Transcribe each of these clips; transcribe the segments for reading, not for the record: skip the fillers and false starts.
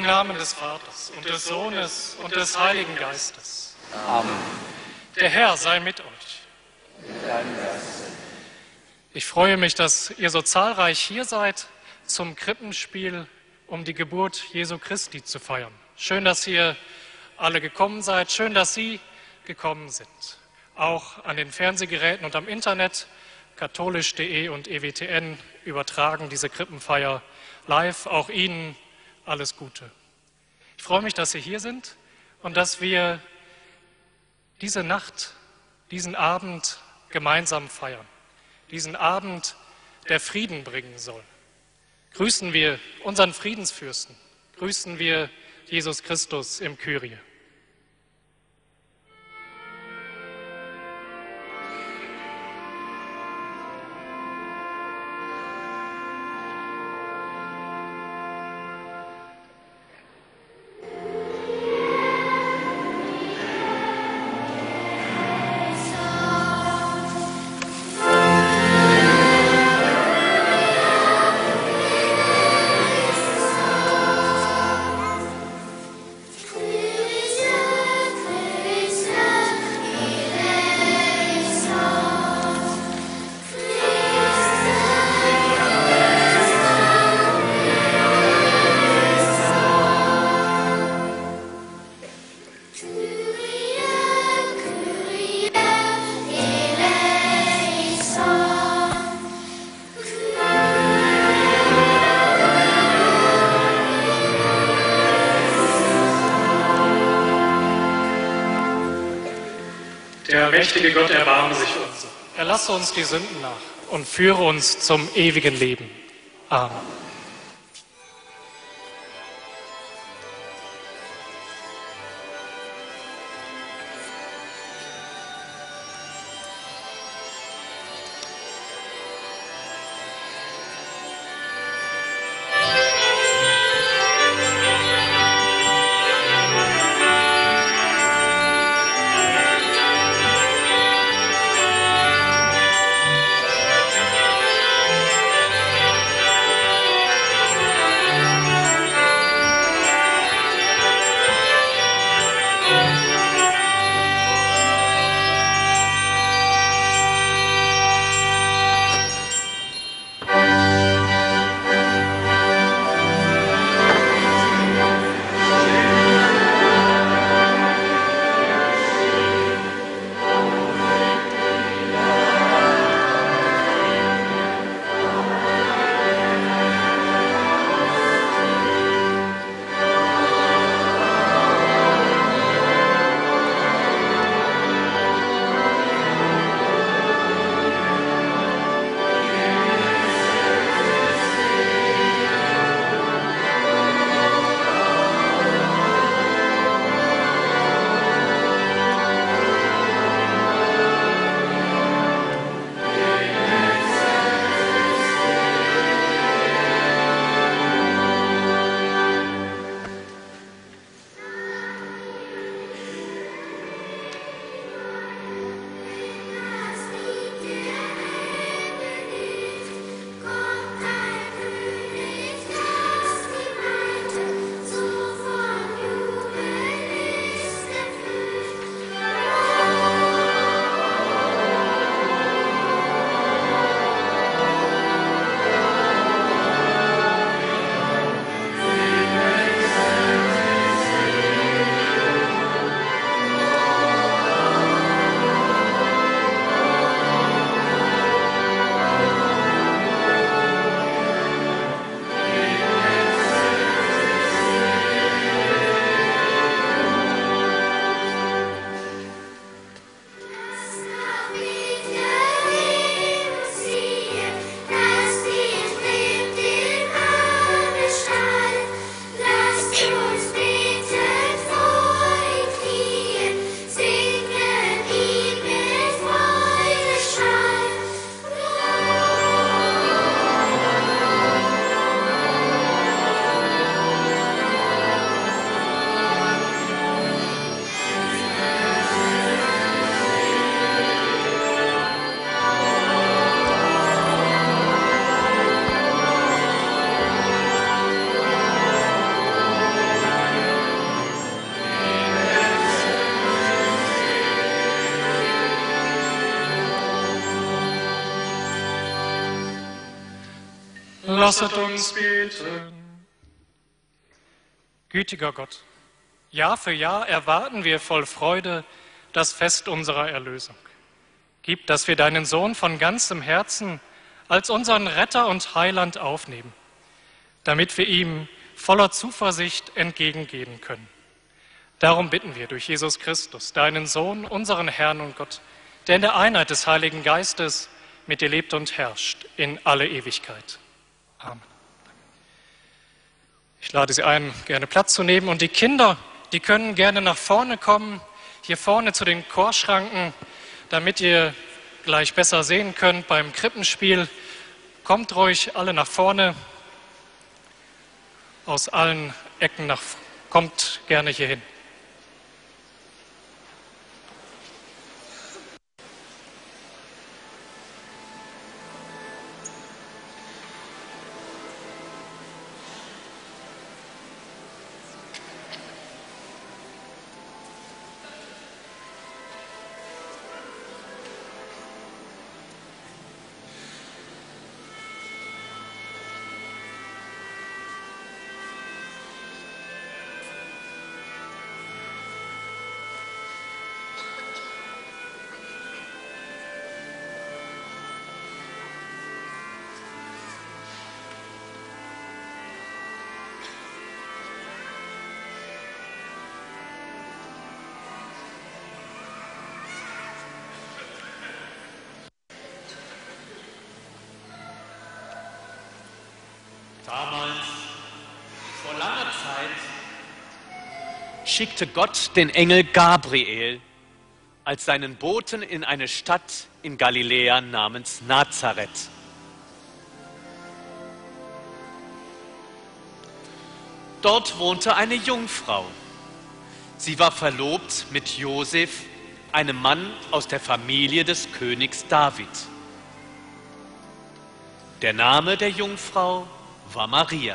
Namen des Vaters und des Sohnes und des Heiligen Geistes. Amen. Der Herr sei mit euch. Mit deinem Geiste. Ich freue mich, dass ihr so zahlreich hier seid zum Krippenspiel, um die Geburt Jesu Christi zu feiern. Schön, dass ihr alle gekommen seid. Schön, dass Sie gekommen sind. Auch an den Fernsehgeräten und am Internet. Katholisch.de und EWTN übertragen diese Krippenfeier live. Auch Ihnen alles Gute. Ich freue mich, dass Sie hier sind und dass wir diese Nacht, diesen Abend gemeinsam feiern. Diesen Abend, der Frieden bringen soll. Grüßen wir unseren Friedensfürsten. Grüßen wir Jesus Christus im Kyrie. Der mächtige Gott erbarme sich unser. Erlasse uns die Sünden nach und führe uns zum ewigen Leben. Amen. Lasset uns beten. Gütiger Gott, Jahr für Jahr erwarten wir voll Freude das Fest unserer Erlösung. Gib, dass wir deinen Sohn von ganzem Herzen als unseren Retter und Heiland aufnehmen, damit wir ihm voller Zuversicht entgegengehen können. Darum bitten wir durch Jesus Christus, deinen Sohn, unseren Herrn und Gott, der in der Einheit des Heiligen Geistes mit dir lebt und herrscht in alle Ewigkeit. Amen. Ich lade Sie ein, gerne Platz zu nehmen. Und die Kinder, die können gerne nach vorne kommen, hier vorne zu den Chorschranken, damit ihr gleich besser sehen könnt beim Krippenspiel. Kommt ruhig alle nach vorne, aus allen Ecken, kommt gerne hier hin. Damals, vor langer Zeit, schickte Gott den Engel Gabriel als seinen Boten in eine Stadt in Galiläa namens Nazareth. Dort wohnte eine Jungfrau. Sie war verlobt mit Josef, einem Mann aus der Familie des Königs David. Der Name der Jungfrau war Maria.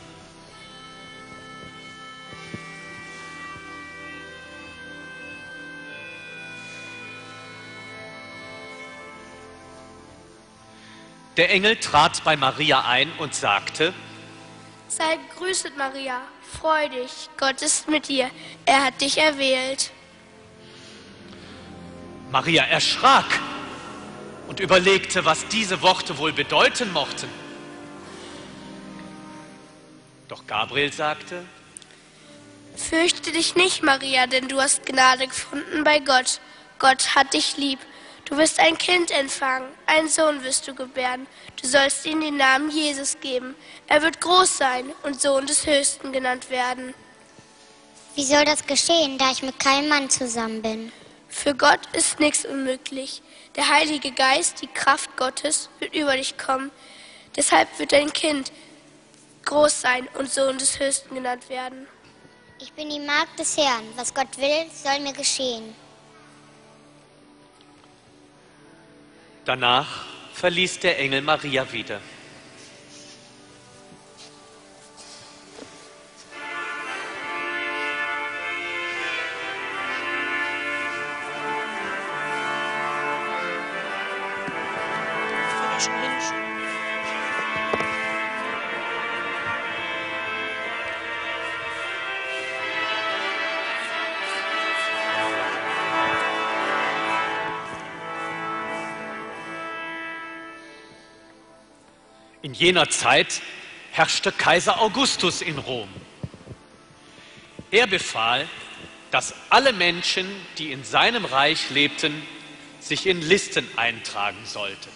Der Engel trat bei Maria ein und sagte: Sei gegrüßet, Maria, freu dich, Gott ist mit dir, er hat dich erwählt. Maria erschrak und überlegte, was diese Worte wohl bedeuten mochten. Doch Gabriel sagte: Fürchte dich nicht, Maria, denn du hast Gnade gefunden bei Gott. Gott hat dich lieb. Du wirst ein Kind empfangen, einen Sohn wirst du gebären. Du sollst ihm den Namen Jesus geben. Er wird groß sein und Sohn des Höchsten genannt werden. Wie soll das geschehen, da ich mit keinem Mann zusammen bin? Für Gott ist nichts unmöglich. Der Heilige Geist, die Kraft Gottes, wird über dich kommen. Deshalb wird dein Kind groß sein und Sohn des Höchsten genannt werden. Ich bin die Magd des Herrn. Was Gott will, soll mir geschehen. Danach verließ der Engel Maria wieder. In jener Zeit herrschte Kaiser Augustus in Rom. Er befahl, dass alle Menschen, die in seinem Reich lebten, sich in Listen eintragen sollten.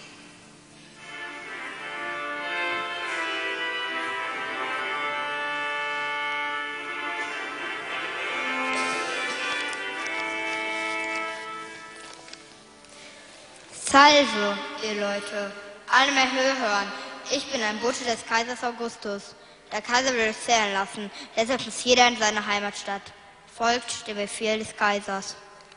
Salve, ihr Leute, alle mal hören. Ich bin ein Bote des Kaisers Augustus. Der Kaiser will euch zählen lassen, deshalb muss jeder in seine Heimatstadt. Folgt dem Befehl des Kaisers.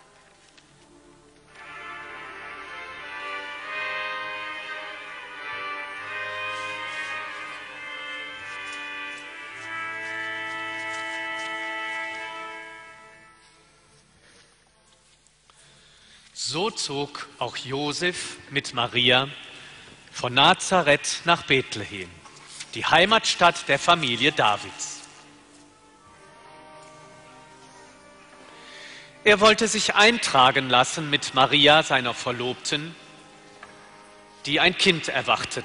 So zog auch Josef mit Maria von Nazareth nach Bethlehem, die Heimatstadt der Familie Davids. Er wollte sich eintragen lassen mit Maria, seiner Verlobten, die ein Kind erwartet.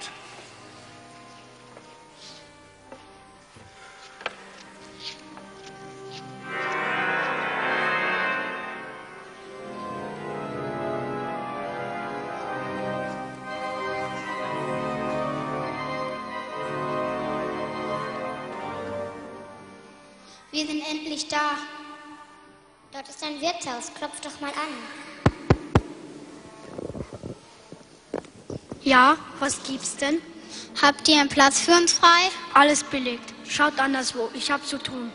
Wir sind endlich da. Dort ist ein Wirtshaus. Klopf doch mal an. Ja, was gibt's denn? Habt ihr einen Platz für uns frei? Alles belegt. Schaut anderswo, ich hab zu tun.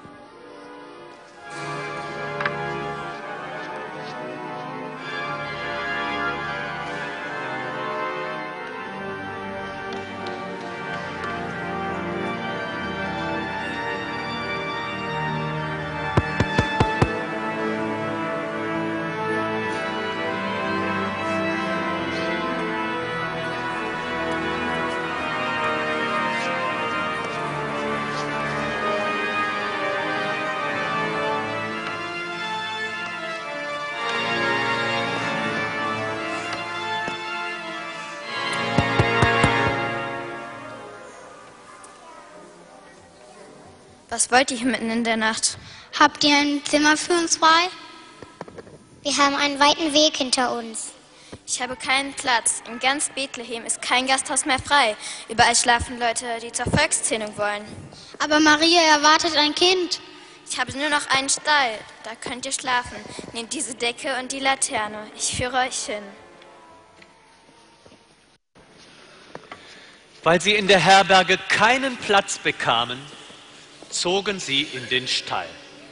Was wollt ihr hier mitten in der Nacht? Habt ihr ein Zimmer für uns frei? Wir haben einen weiten Weg hinter uns. Ich habe keinen Platz. In ganz Bethlehem ist kein Gasthaus mehr frei. Überall schlafen Leute, die zur Volkszählung wollen. Aber Maria erwartet ein Kind. Ich habe nur noch einen Stall. Da könnt ihr schlafen. Nehmt diese Decke und die Laterne. Ich führe euch hin. Weil sie in der Herberge keinen Platz bekamen, zogen sie in den Stall.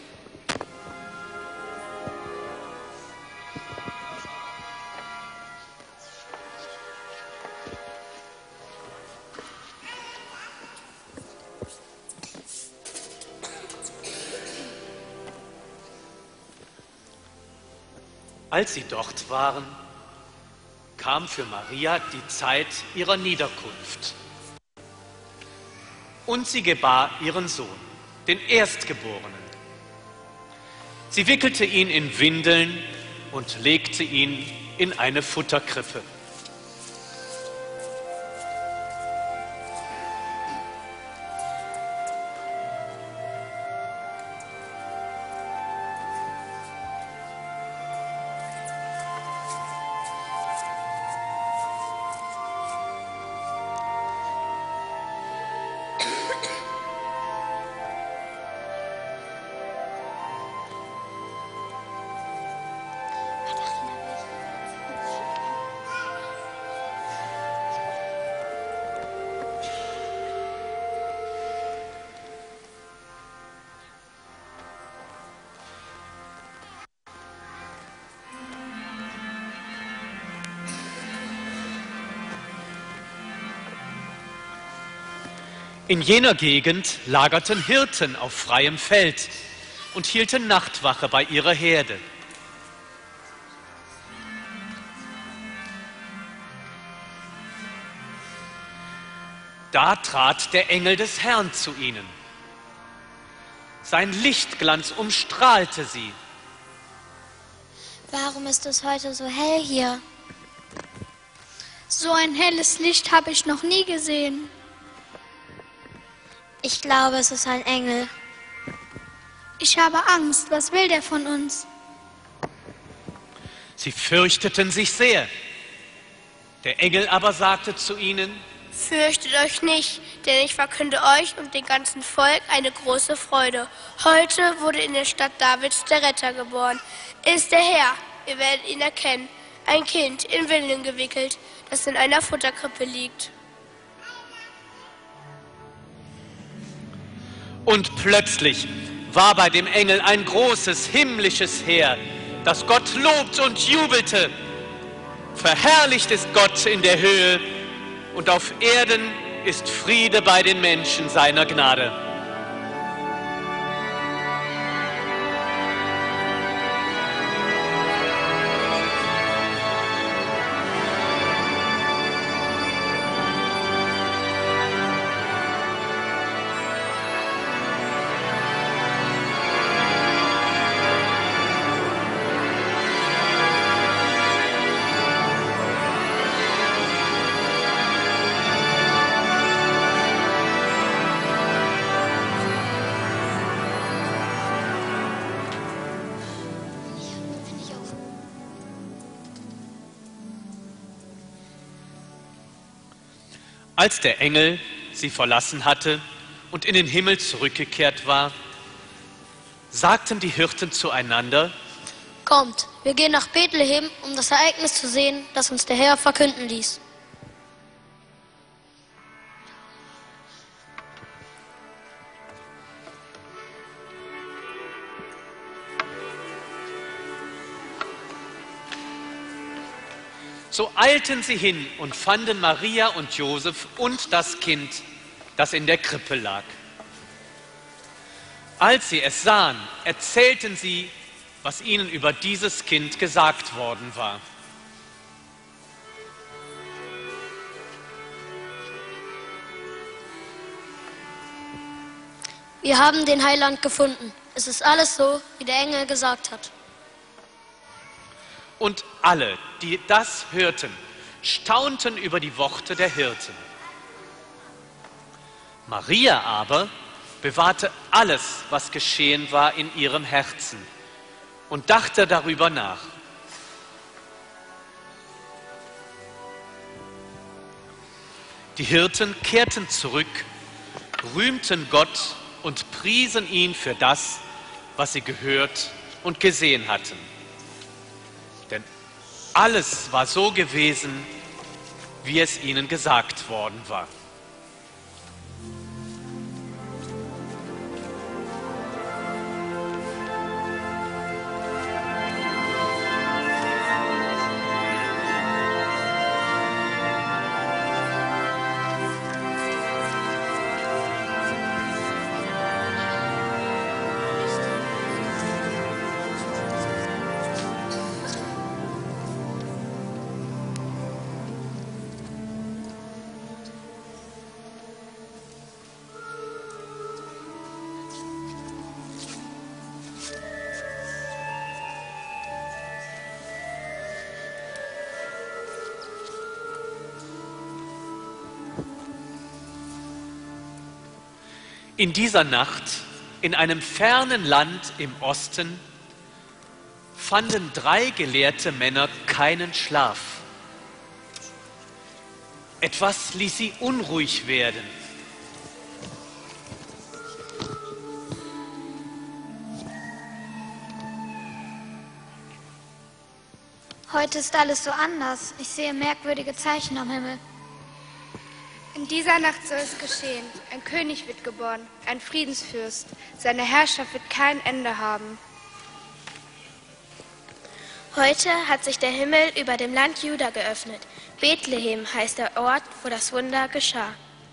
Als sie dort waren, kam für Maria die Zeit ihrer Niederkunft. Und sie gebar ihren Sohn, den Erstgeborenen. Sie wickelte ihn in Windeln und legte ihn in eine Futterkrippe. In jener Gegend lagerten Hirten auf freiem Feld und hielten Nachtwache bei ihrer Herde. Da trat der Engel des Herrn zu ihnen. Sein Lichtglanz umstrahlte sie. Warum ist es heute so hell hier? So ein helles Licht habe ich noch nie gesehen. Ich glaube, es ist ein Engel. Ich habe Angst. Was will der von uns? Sie fürchteten sich sehr. Der Engel aber sagte zu ihnen: Fürchtet euch nicht, denn ich verkünde euch und dem ganzen Volk eine große Freude. Heute wurde in der Stadt Davids der Retter geboren. Ist der Herr, ihr werdet ihn erkennen, ein Kind in Windeln gewickelt, das in einer Futterkrippe liegt. Und plötzlich war bei dem Engel ein großes himmlisches Heer, das Gott lobt und jubelte. Verherrlicht ist Gott in der Höhe und auf Erden ist Friede bei den Menschen seiner Gnade. Als der Engel sie verlassen hatte und in den Himmel zurückgekehrt war, sagten die Hirten zueinander: Kommt, wir gehen nach Bethlehem, um das Ereignis zu sehen, das uns der Herr verkünden ließ. So eilten sie hin und fanden Maria und Josef und das Kind, das in der Krippe lag. Als sie es sahen, erzählten sie, was ihnen über dieses Kind gesagt worden war. Wir haben den Heiland gefunden. Es ist alles so, wie der Engel gesagt hat. Und alle, die das hörten, staunten über die Worte der Hirten. Maria aber bewahrte alles, was geschehen war, in ihrem Herzen und dachte darüber nach. Die Hirten kehrten zurück, rühmten Gott und priesen ihn für das, was sie gehört und gesehen hatten. Denn alles war so gewesen, wie es ihnen gesagt worden war. In dieser Nacht, in einem fernen Land im Osten, fanden 3 gelehrte Männer keinen Schlaf. Etwas ließ sie unruhig werden. Heute ist alles so anders. Ich sehe merkwürdige Zeichen am Himmel. In dieser Nacht soll es geschehen. Ein König wird geboren, ein Friedensfürst. Seine Herrschaft wird kein Ende haben. Heute hat sich der Himmel über dem Land Juda geöffnet. Bethlehem heißt der Ort, wo das Wunder geschah.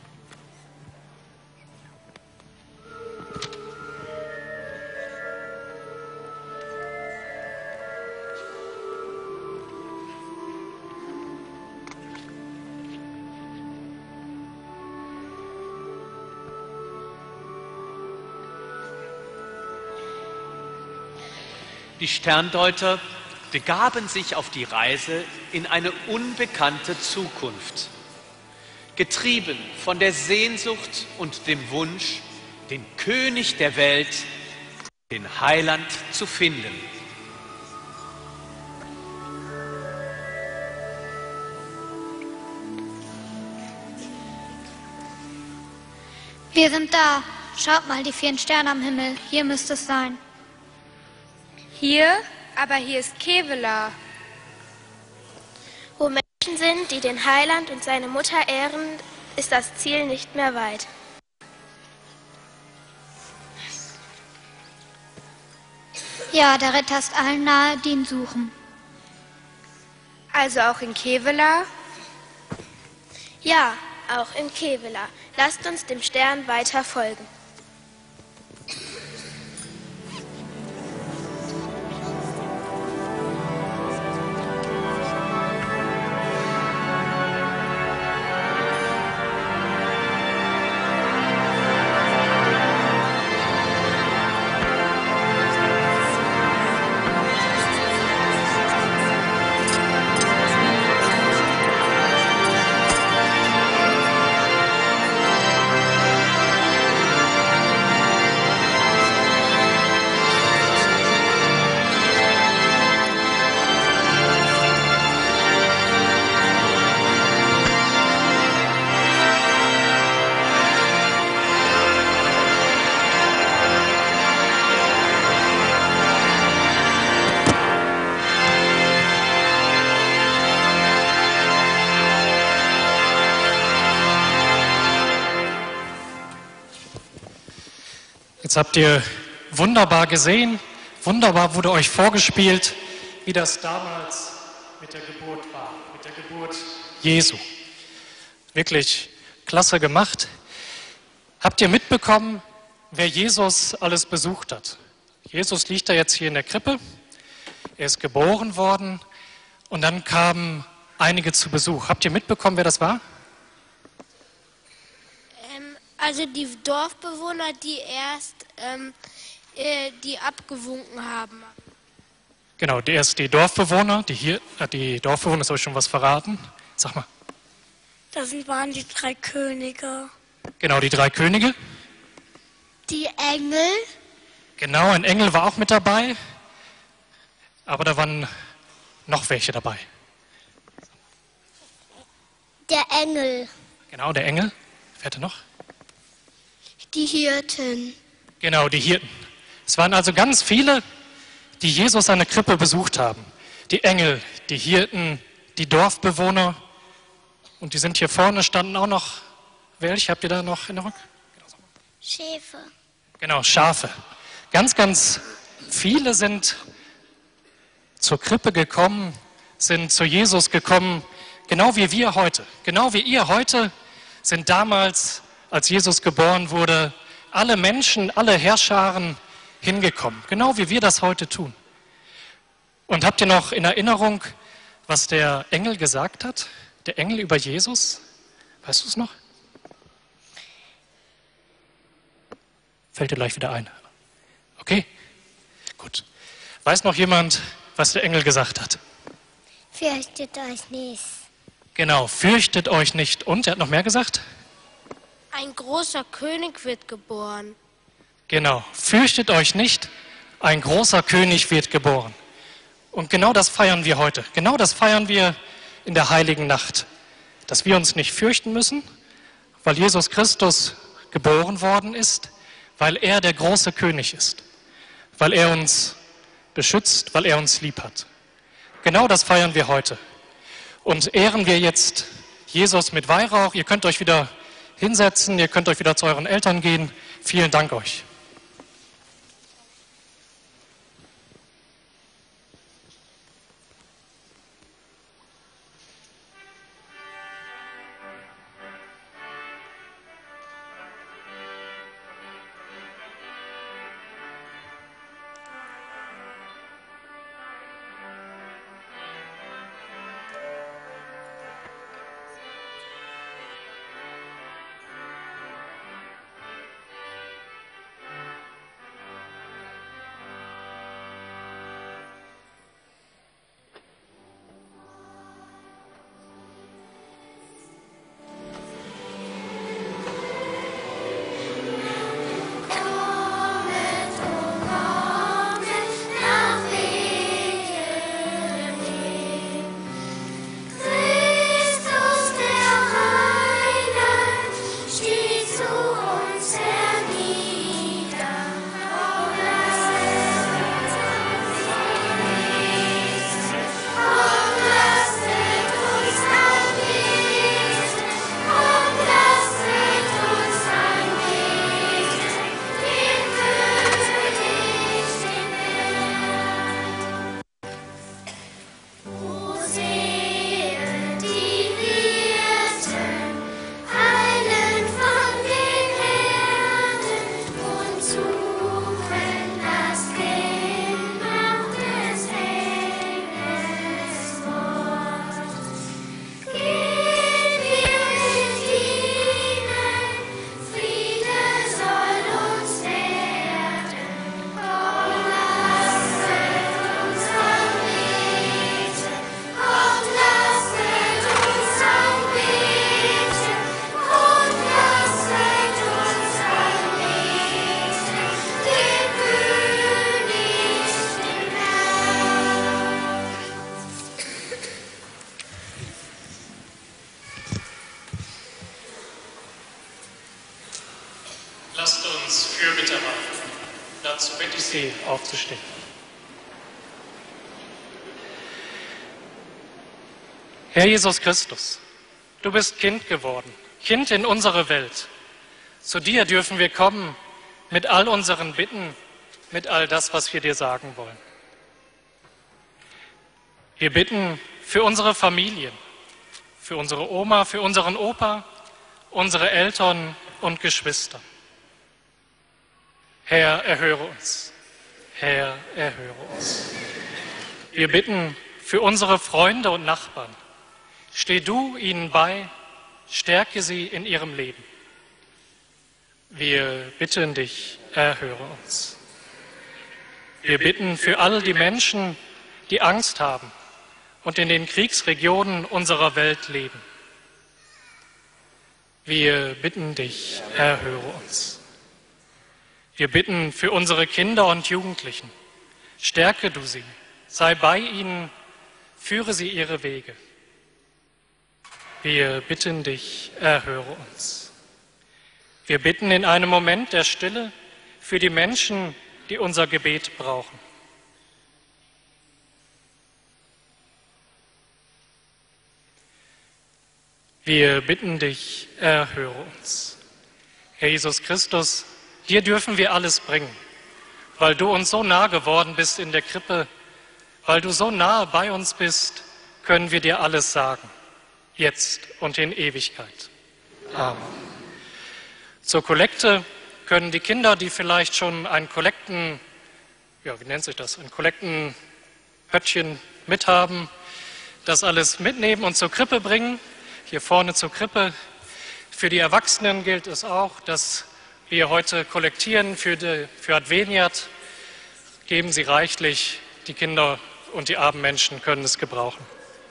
Die Sterndeuter begaben sich auf die Reise in eine unbekannte Zukunft, getrieben von der Sehnsucht und dem Wunsch, den König der Welt, den Heiland zu finden. Wir sind da. Schaut mal, die 4 Sterne am Himmel. Hier müsste es sein. Hier? Aber hier ist Kevela. Wo Menschen sind, die den Heiland und seine Mutter ehren, ist das Ziel nicht mehr weit. Ja, der Retter ist allen nahe, die ihn suchen. Also auch in Kevela? Ja, auch in Kevela. Lasst uns dem Stern weiter folgen. Jetzt habt ihr wunderbar gesehen, wunderbar wurde euch vorgespielt, wie das damals mit der Geburt war, mit der Geburt Jesu. Wirklich klasse gemacht. Habt ihr mitbekommen, wer Jesus alles besucht hat? Jesus liegt da jetzt hier in der Krippe, er ist geboren worden und dann kamen einige zu Besuch. Habt ihr mitbekommen, wer das war? Also die Dorfbewohner, die erst die abgewunken haben. Genau, erst die Dorfbewohner, die Dorfbewohner, das habe ich schon was verraten. Sag mal. Das waren die 3 Könige. Genau, die 3 Könige. Die Engel. Genau, ein Engel war auch mit dabei, aber da waren noch welche dabei. Der Engel. Genau, der Engel. Wer hatte noch? Die Hirten. Genau, die Hirten. Es waren also ganz viele, die Jesus an der Krippe besucht haben. Die Engel, die Hirten, die Dorfbewohner. Und die sind hier vorne, standen auch noch. Welche habt ihr da noch in der Rück? Schafe. Genau, Schafe. Ganz, ganz viele sind zur Krippe gekommen, sind zu Jesus gekommen, genau wie wir heute. Genau wie ihr heute sind damals, als Jesus geboren wurde, alle Menschen, alle Heerscharen hingekommen. Genau wie wir das heute tun. Und habt ihr noch in Erinnerung, was der Engel gesagt hat? Der Engel über Jesus? Weißt du es noch? Fällt dir gleich wieder ein. Okay, gut. Weiß noch jemand, was der Engel gesagt hat? Fürchtet euch nicht. Genau, fürchtet euch nicht. Und, er hat noch mehr gesagt? Ein großer König wird geboren. Genau, fürchtet euch nicht, ein großer König wird geboren. Und genau das feiern wir heute. Genau das feiern wir in der heiligen Nacht. Dass wir uns nicht fürchten müssen, weil Jesus Christus geboren worden ist, weil er der große König ist, weil er uns beschützt, weil er uns lieb hat. Genau das feiern wir heute. Und ehren wir jetzt Jesus mit Weihrauch. Ihr könnt euch wieder hinsetzen, ihr könnt euch wieder zu euren Eltern gehen. Vielen Dank euch. Lasst uns Fürbitte machen. Dazu bitte ich Sie, aufzustehen. Herr Jesus Christus, du bist Kind geworden, Kind in unsere Welt. Zu dir dürfen wir kommen, mit all unseren Bitten, mit all das, was wir dir sagen wollen. Wir bitten für unsere Familien, für unsere Oma, für unseren Opa, unsere Eltern und Geschwister. Herr, erhöre uns. Herr, erhöre uns. Wir bitten für unsere Freunde und Nachbarn. Steh du ihnen bei, stärke sie in ihrem Leben. Wir bitten dich, erhöre uns. Wir bitten für all die Menschen, die Angst haben und in den Kriegsregionen unserer Welt leben. Wir bitten dich, erhöre uns. Wir bitten für unsere Kinder und Jugendlichen. Stärke du sie, sei bei ihnen, führe sie ihre Wege. Wir bitten dich, erhöre uns. Wir bitten in einem Moment der Stille für die Menschen, die unser Gebet brauchen. Wir bitten dich, erhöre uns. Herr Jesus Christus, dir dürfen wir alles bringen, weil du uns so nah geworden bist in der Krippe, weil du so nahe bei uns bist, können wir dir alles sagen, jetzt und in Ewigkeit. Amen. Zur Kollekte können die Kinder, die vielleicht schon ein Kollektenpöttchen mithaben, das alles mitnehmen und zur Krippe bringen. Hier vorne zur Krippe. Für die Erwachsenen gilt es auch, dass wir heute kollektieren für Adveniat. Geben Sie reichlich, die Kinder und die armen Menschen können es gebrauchen.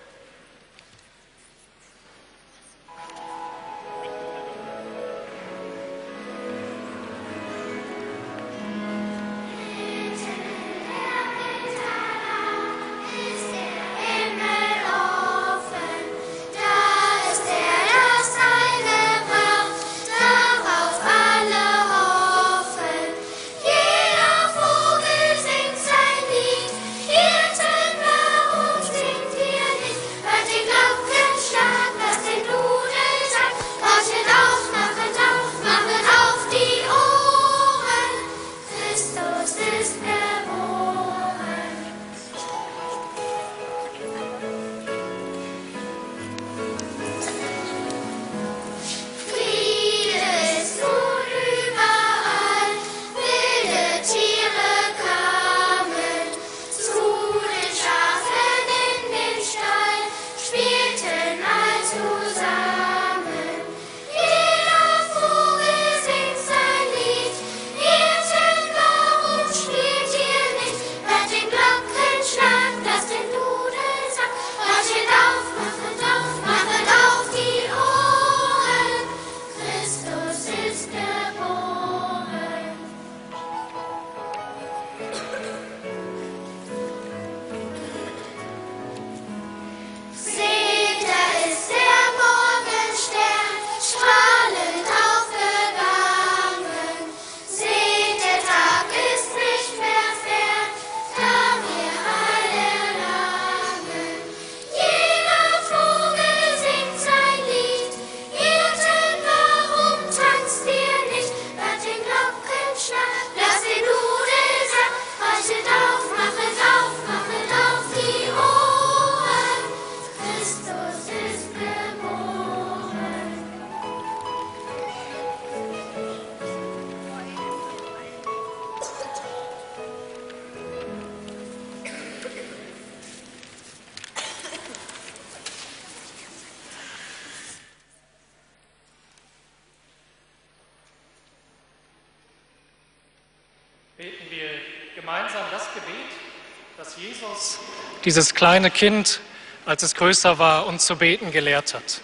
Beten wir gemeinsam das Gebet, das Jesus, dieses kleine Kind, als es größer war, uns zu beten gelehrt hat.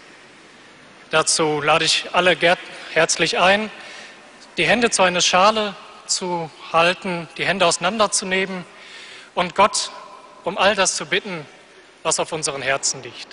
Dazu lade ich alle herzlich ein, die Hände zu einer Schale zu halten, die Hände auseinanderzunehmen und Gott um all das zu bitten, was auf unseren Herzen liegt.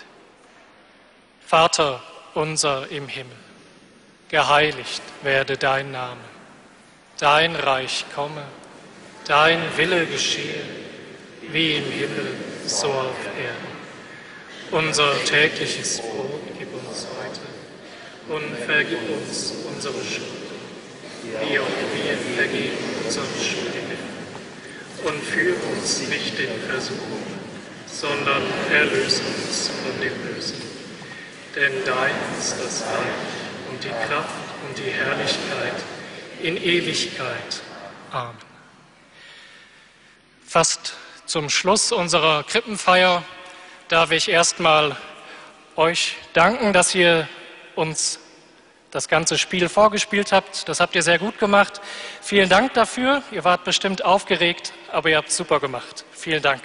Vater unser im Himmel, geheiligt werde dein Name. Dein Reich komme, dein Wille geschehe, wie im Himmel, so auf Erden. Unser tägliches Brot gib uns heute und vergib uns unsere Schuld, wie auch wir vergeben unseren Schuldigen. Und führe uns nicht in Versuchung, sondern erlöse uns von dem Bösen. Denn dein ist das Reich und die Kraft und die Herrlichkeit in Ewigkeit. Amen. Fast zum Schluss unserer Krippenfeier darf ich erstmal euch danken, dass ihr uns das ganze Spiel vorgespielt habt. Das habt ihr sehr gut gemacht. Vielen Dank dafür. Ihr wart bestimmt aufgeregt, aber ihr habt es super gemacht. Vielen Dank.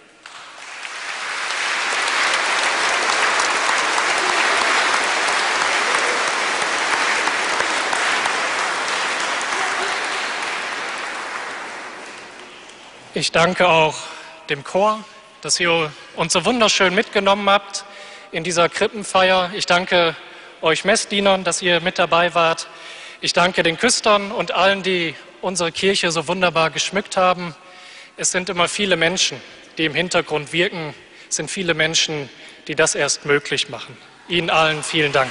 Ich danke auch dem Chor, dass ihr uns so wunderschön mitgenommen habt in dieser Krippenfeier. Ich danke euch Messdienern, dass ihr mit dabei wart. Ich danke den Küstern und allen, die unsere Kirche so wunderbar geschmückt haben. Es sind immer viele Menschen, die im Hintergrund wirken. Es sind viele Menschen, die das erst möglich machen. Ihnen allen vielen Dank.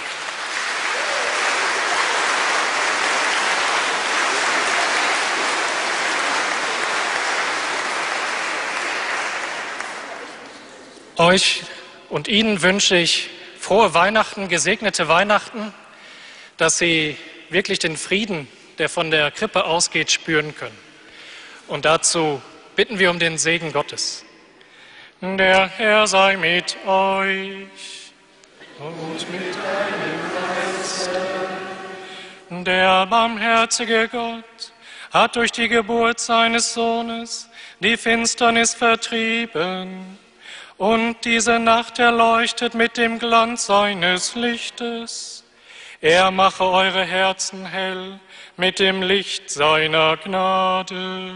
Euch und Ihnen wünsche ich frohe Weihnachten, gesegnete Weihnachten, dass Sie wirklich den Frieden, der von der Krippe ausgeht, spüren können. Und dazu bitten wir um den Segen Gottes. Der Herr sei mit euch und mit deinem Geiste. Der barmherzige Gott hat durch die Geburt seines Sohnes die Finsternis vertrieben und diese Nacht erleuchtet mit dem Glanz seines Lichtes. Er mache eure Herzen hell mit dem Licht seiner Gnade.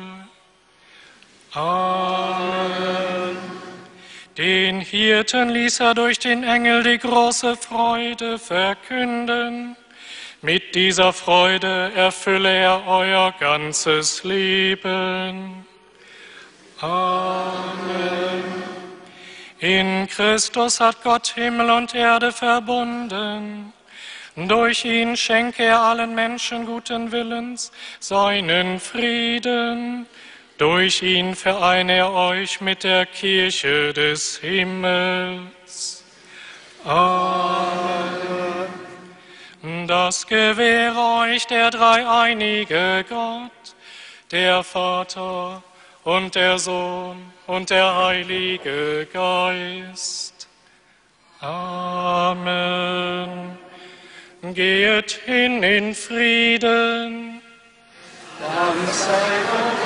Amen. Den Hirten ließ er durch den Engel die große Freude verkünden. Mit dieser Freude erfülle er euer ganzes Leben. Amen. In Christus hat Gott Himmel und Erde verbunden. Durch ihn schenke er allen Menschen guten Willens seinen Frieden. Durch ihn vereine er euch mit der Kirche des Himmels. Amen. Das gewähre euch der dreieinige Gott, der Vater und der Sohn und der Heilige Geist. Amen. Geht hin in Frieden. Dank sei Gott.